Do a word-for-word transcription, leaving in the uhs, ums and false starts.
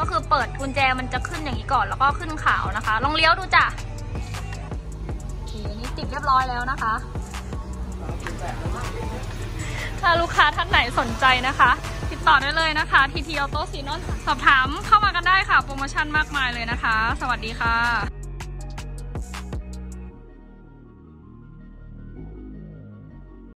ก็คือเปิดกุญแจมันจะขึ้นอย่างนี้ก่อนแล้วก็ขึ้นขาวนะคะลองเลี้ยวดูจ้ะโอเคนี่ติดเรียบร้อยแล้วนะคะถ้าลูกค้าท่านไหนสนใจนะคะติดต่อได้เลยนะคะ ที ที Auto Xenon สอบถามเข้ามากันได้ค่ะโปรโมชั่นมากมายเลยนะคะสวัสดีค่ะ